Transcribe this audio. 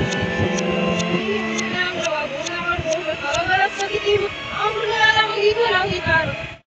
Ang luwag mo naman po sa kalagaras sa itim, ang paglalang ito lang ikaro.